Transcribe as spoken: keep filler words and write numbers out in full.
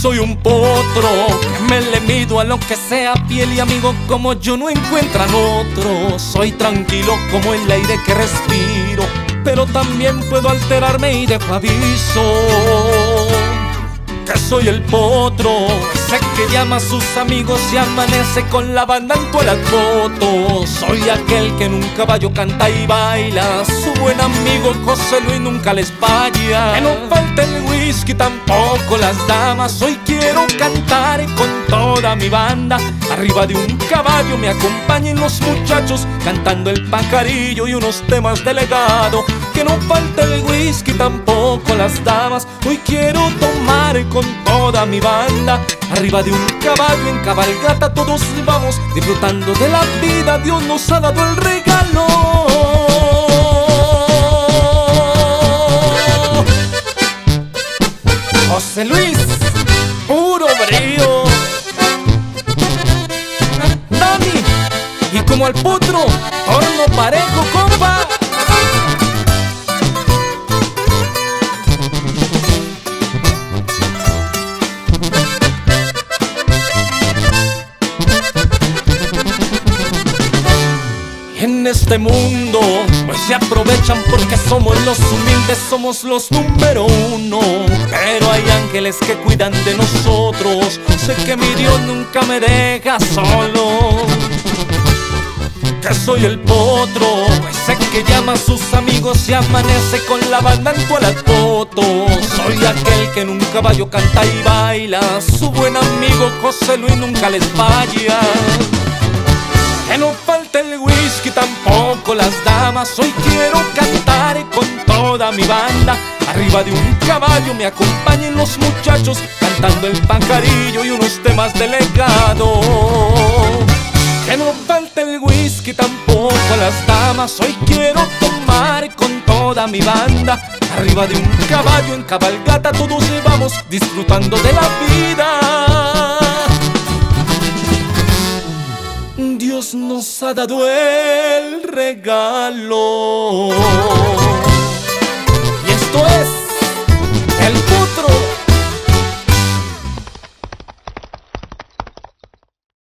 soy un potro, que me le mido a lo que sea. Fiel y amigo como yo no encuentran otro. Soy tranquilo como el aire que respiro, pero también puedo alterarme y dejo aviso que soy el potro, ese que llama a sus amigos y amanece con la banda en todas las fotos. Soy aquel que en un caballo canta y baila, su buen amigo José Luis nunca les falla. Que no falte el whisky, tampoco las damas. Hoy quiero cantar con toda mi banda. Arriba de un caballo me acompañen los muchachos, cantando el pajarillo y unos temas de legado. Que no falte el whisky, tampoco las damas. Hoy quiero tomar con toda mi banda. Arriba de un caballo en cabalgata todos vamos, disfrutando de la vida. Dios nos ha dado el regalo. José Luis, puro brío. Dani, y como al potro, torno parejo, compa. En este mundo pues se aprovechan porque somos los humildes, somos los número uno. Pero hay ángeles que cuidan de nosotros. Sé que mi Dios nunca me deja solo. Que soy el potro, ese que llama a sus amigos y amanece con la banda en todas las fotos. Soy aquel que en un caballo canta y baila, su buen amigo José Luis nunca les falla. Que no falte el whisky, tampoco las damas. Hoy quiero cantar con toda mi banda. Arriba de un caballo me acompañen los muchachos, cantando el pajarillo y unos temas de legado. Que no falte el whisky, tampoco las damas. Hoy quiero tomar con toda mi banda. Arriba de un caballo en cabalgata todos vamos, disfrutando de la vida. Dios nos ha dado el regalo.